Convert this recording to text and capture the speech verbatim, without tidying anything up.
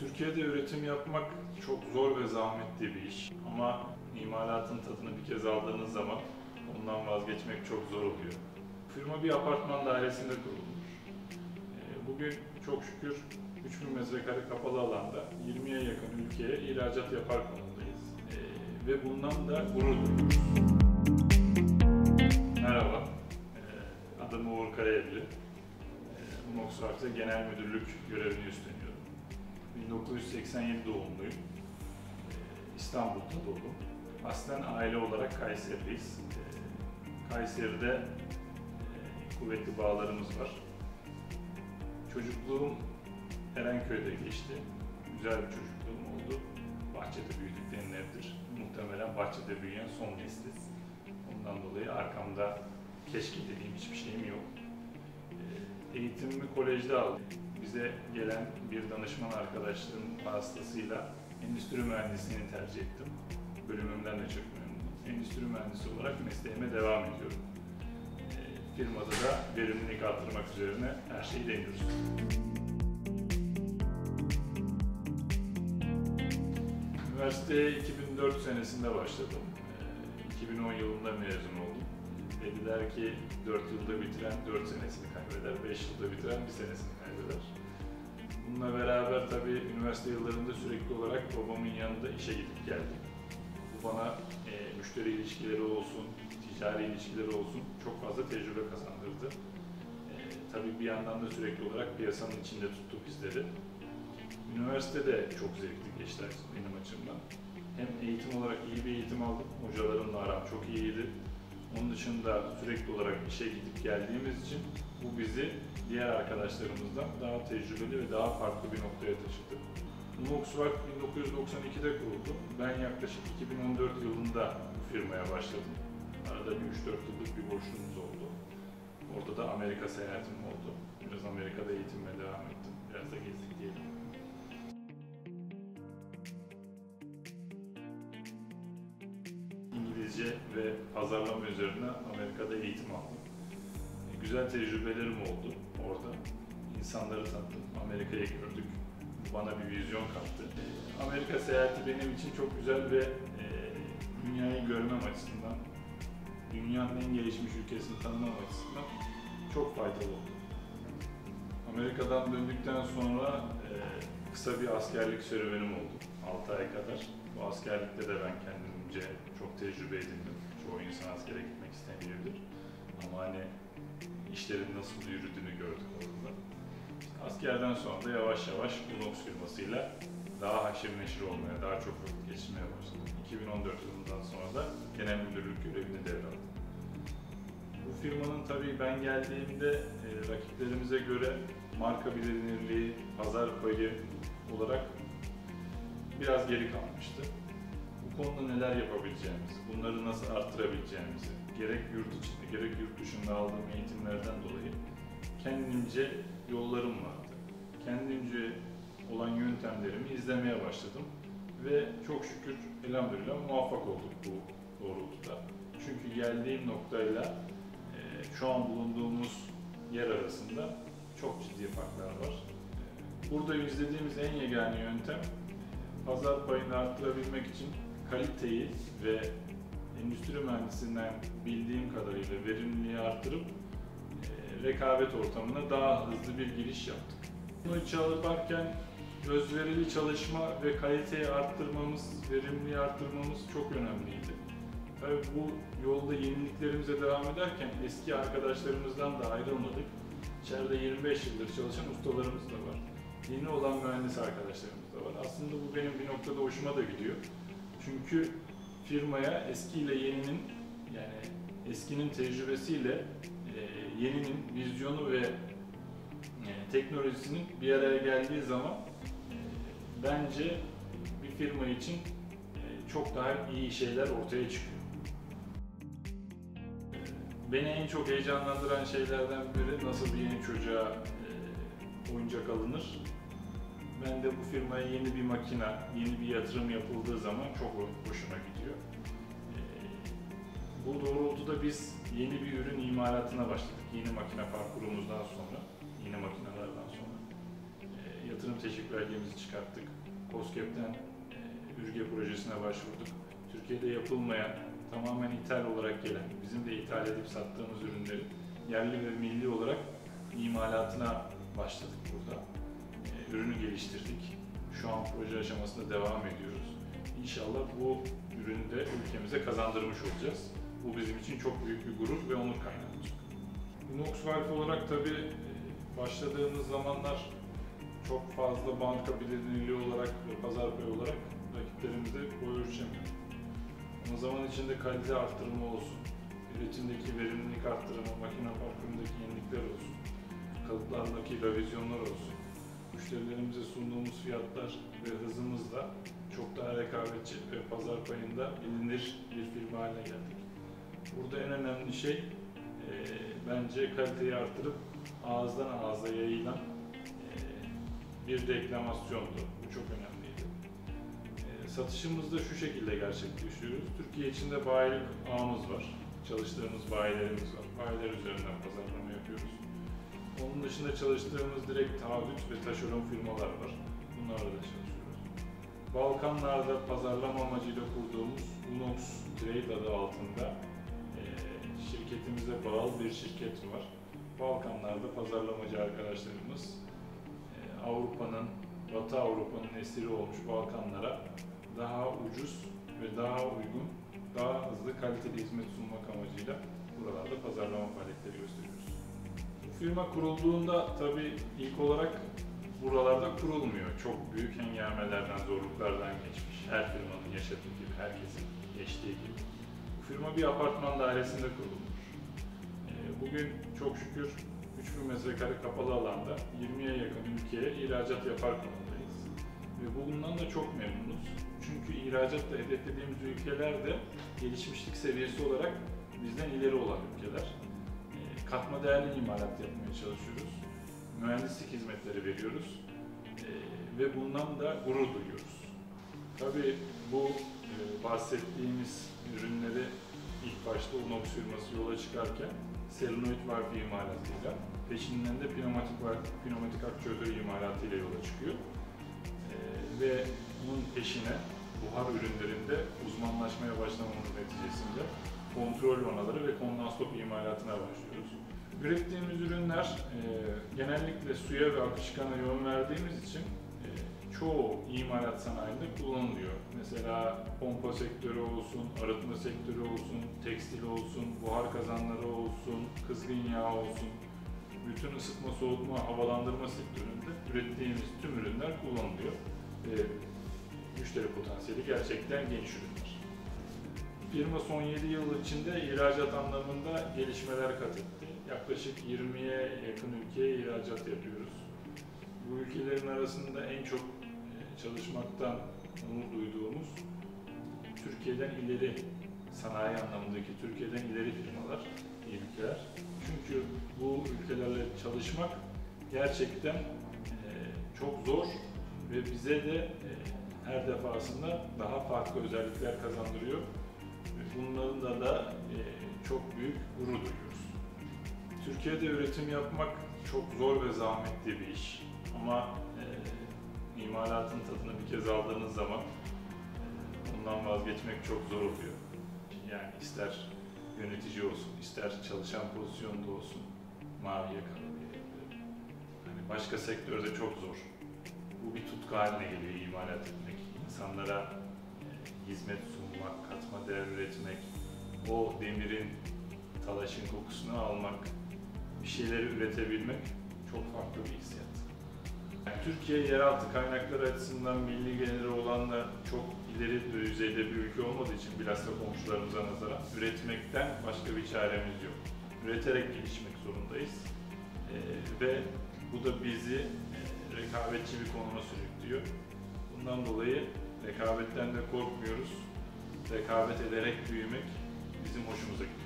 Türkiye'de üretim yapmak çok zor ve zahmetli bir iş. Ama imalatın tadını bir kez aldığınız zaman ondan vazgeçmek çok zor oluyor. Firma bir apartman dairesinde kurulmuş. Bugün çok şükür üç bin metrekare kapalı alanda yirmiye yakın ülkeye ihracat yapar konumdayız. Ve bundan da gurur duyuyoruz. Merhaba, adım Uğur Karayevli. Unox Genel Müdürlük görevini üstleniyorum. bin dokuz yüz seksen yedi doğumluyum. İstanbul'da doğdum. Aslen aile olarak Kayseri'deyiz. Kayseri'de kuvvetli bağlarımız var. Çocukluğum Erenköy'de geçti. Güzel bir çocukluğum oldu. Bahçede büyüdük denilebilir. Muhtemelen bahçede büyüyen son nesliz. Ondan dolayı arkamda keşke dediğim hiçbir şeyim yok. Eğitimimi kolejde aldım. Bize gelen bir danışman arkadaşlığım vasıtasıyla endüstri mühendisliğini tercih ettim. Bölümümden de çok memnunum. Endüstri mühendisi olarak mesleğime devam ediyorum. E, firmada da verimlilik arttırmak üzerine her şeyi deniyoruz. Üniversiteye iki bin dört senesinde başladım. E, iki bin on yılında mezun oldum. Dediler ki dört yılda bitiren dört senesini kaybeder, beş yılda bitiren bir senesini kaybeder. Bununla beraber tabii üniversite yıllarında sürekli olarak babamın yanında işe gidip geldim. Bu bana e, müşteri ilişkileri olsun, ticari ilişkileri olsun çok fazla tecrübe kazandırdı. E, tabii bir yandan da sürekli olarak piyasanın içinde tuttu bizleri. Üniversite de çok zevkli geçti benim açımdan. Hem eğitim olarak iyi bir eğitim aldım, hocalarımla aram çok iyiydi. Onun dışında sürekli olarak işe gidip geldiğimiz için bu bizi diğer arkadaşlarımızdan daha tecrübeli ve daha farklı bir noktaya taşıdı. Unox bin dokuz yüz doksan ikide kuruldu. Ben yaklaşık iki bin on dört yılında bu firmaya başladım. Arada bir üç dört yıllık bir boşluğumuz oldu. Orada da Amerika seyahatim oldu. Biraz Amerika'da eğitimime devam ettim. Biraz da gezdik diyelim. İngilizce ve pazarlama üzerine Amerika'da eğitim aldım. Güzel tecrübelerim oldu orada. İnsanları tanıdım, Amerika'yı gördük. Bana bir vizyon kattı. Amerika seyahati benim için çok güzel ve e, dünyayı görmem açısından, dünyanın en gelişmiş ülkesini tanımam açısından çok faydalı oldu. Amerika'dan döndükten sonra e, kısa bir askerlik serüvenim oldu, altı ay kadar. Bu askerlikte de ben kendimce çok tecrübe edindim. Çoğu insan askere gitmek istemeyebilir. Ama hani işlerin nasıl yürüdüğünü gördük orada. Askerden sonra da yavaş yavaş Unox firmasıyla daha haşir neşir olmaya, daha çok vakit geçirmeye başladım. iki bin on dört yılından sonra da genel müdürlük görevini devraldım. Bu firmanın tabii ben geldiğimde e, rakiplerimize göre marka bilinirliği, pazar payı olarak biraz geri kalmıştı. Bu konuda neler yapabileceğimizi, bunları nasıl arttırabileceğimizi, gerek yurt içinde gerek yurt dışında aldığım eğitimlerden dolayı kendimce yollarım vardı. Kendimce olan yöntemlerimi izlemeye başladım ve çok şükür elhamdülillah muvaffak olduk bu doğrultuda. Çünkü geldiğim noktayla e, şu an bulunduğumuz yer arasında çok ciddi farklar var. E, burada izlediğimiz en yegane yöntem pazar payını arttırabilmek için kaliteyi ve endüstri mühendisinden bildiğim kadarıyla verimliliği arttırıp e, rekabet ortamına daha hızlı bir giriş yaptık. Bunu yaparken özverili çalışma ve kaliteyi arttırmamız, verimliliği arttırmamız çok önemliydi. Tabii bu yolda yeniliklerimize devam ederken eski arkadaşlarımızdan da ayrılmadık. İçeride yirmi beş yıldır çalışan ustalarımız da var. Yeni olan mühendis arkadaşlarımız da var. Aslında bu benim bir noktada hoşuma da gidiyor. Çünkü firmaya eskiyle yeninin, yani eskinin tecrübesiyle e, yeninin vizyonu ve e, teknolojisinin bir araya geldiği zaman e, bence bir firma için e, çok daha iyi şeyler ortaya çıkıyor. E, beni en çok heyecanlandıran şeylerden biri nasıl bir yeni çocuğa e, oyuncak alınır. Ben de bu firmaya yeni bir makine, yeni bir yatırım yapıldığı zaman çok hoşuma gidiyor. Bu doğrultuda biz yeni bir ürün imalatına başladık. Yeni makine parkurumuzdan sonra, yeni makinelerden sonra yatırım teşvik belgemizi çıkarttık. KOSGEB'den e, ÜRGE projesine başvurduk. Türkiye'de yapılmayan, tamamen ithal olarak gelen, bizim de ithal edip sattığımız ürünleri yerli ve milli olarak imalatına başladık burada. E, ürünü geliştirdik. Şu an proje aşamasında devam ediyoruz. İnşallah bu ürünü de ülkemize kazandırmış olacağız. Bu bizim için çok büyük bir gurur ve onur kaynağı olacak. Unox Valve olarak tabii başladığımız zamanlar çok fazla banka bilinirliği olarak ve pazar payı olarak rakiplerimize boy ölçemiyor. Ama zaman içinde kalite arttırma olsun, üretimdeki verimlilik arttırma, makine parkındaki yenilikler olsun, kalıplardaki revizyonlar olsun, müşterilerimize sunduğumuz fiyatlar ve hızımızla çok daha rekabetçi ve pazar payında bilinir bir firma haline geldik. Burada en önemli şey e, bence kaliteyi artırıp ağızdan ağza yayılan e, bir reklamasyondu. Bu çok önemliydi. E, satışımızda şu şekilde gerçekleştiriyoruz. Türkiye içinde bayilik ağımız var. Çalıştığımız bayilerimiz var. Bayiler üzerinden pazarlama yapıyoruz. Onun dışında çalıştığımız direkt taahhüt ve taşeron firmalar var. Bunlarla da çalışıyoruz. Balkanlarda pazarlama amacıyla kurduğumuz Unox Trade adı altında e, şirketimize bağlı bir şirket var. Balkanlarda pazarlamacı arkadaşlarımız e, Avrupa'nın, Batı Avrupa'nın esiri olmuş Balkanlara daha ucuz ve daha uygun, daha hızlı kaliteli hizmet sunmak amacıyla buralarda pazarlama faaliyetleri gösteriyoruz. Bu firma kurulduğunda tabii ilk olarak buralarda kurulmuyor. Çok büyük hengamelerden, zorluklardan geçmiş. Her firmanın yaşadığı gibi, herkesin geçtiği gibi. Bu firma bir apartman dairesinde kurulmuş. Bugün çok şükür üç bin metrekare kapalı alanda yirmiye yakın ülkeye ihracat yapar konumdayız. Ve bundan da çok memnunuz. Çünkü ihracatla hedeflediğimiz ülkeler de gelişmişlik seviyesi olarak bizden ileri olan ülkeler. Katma değerli imalat yapmaya çalışıyoruz. Mühendislik hizmetleri veriyoruz. Ve bundan da gurur duyuyoruz. Tabii bu bahsettiğimiz ürünleri ilk başta Unox firması yola çıkarken selenoid valve imalatıyla, peşinden de pneumatik valve, pneumatik aktüatör imalatıyla yola çıkıyor. Ee, ve bunun peşine buhar ürünlerinde uzmanlaşmaya başlamamız neticesinde kontrol vanaları ve kondansatör imalatına başlıyoruz. Ürettiğimiz ürünler e, genellikle suya ve akışkana yön verdiğimiz için e, çoğu imalat sanayinde kullanılıyor. Mesela pompa sektörü olsun, arıtma sektörü olsun, tekstil olsun, buhar kazanları olsun, kızgın yağ olsun, bütün ısıtma, soğutma, havalandırma sektöründe ürettiğimiz tüm ürünler kullanılıyor. E, müşteri potansiyeli gerçekten geniş ürünler. Firma son yedi yıl içinde ihracat anlamında gelişmeler kat etti. Yaklaşık yirmiye yakın ülkeye ihracat yapıyoruz. Bu ülkelerin arasında en çok çalışmaktan onur duyduğumuz Türkiye'den ileri sanayi anlamındaki Türkiye'den ileri firmalar, ülkeler. Çünkü bu ülkelerle çalışmak gerçekten çok zor ve bize de her defasında daha farklı özellikler kazandırıyor. Bunların da, da çok büyük gurur duyuyoruz. Türkiye'de üretim yapmak çok zor ve zahmetli bir iş. Ama e, imalatın tadını bir kez aldığınız zaman e, ondan vazgeçmek çok zor oluyor. Yani ister yönetici olsun, ister çalışan pozisyonda olsun, mavi yakalı diyebilirim. Yani başka sektörde çok zor. Bu bir tutku haline geliyor imalat etmek. İnsanlara e, hizmet sunmak, katma değer üretmek, o demirin, talaşın kokusunu almak, bir şeyleri üretebilmek çok farklı bir hissiyat. Yani Türkiye yeraltı kaynakları açısından milli geliri olanla çok ileri düzeyde bir ülke olmadığı için bilhassa komşularımıza nazaran üretmekten başka bir çaremiz yok. Üreterek gelişmek zorundayız ee, ve bu da bizi e, rekabetçi bir konuma sürüklüyor. Bundan dolayı rekabetten de korkmuyoruz. Rekabet ederek büyümek bizim hoşumuza gidiyor.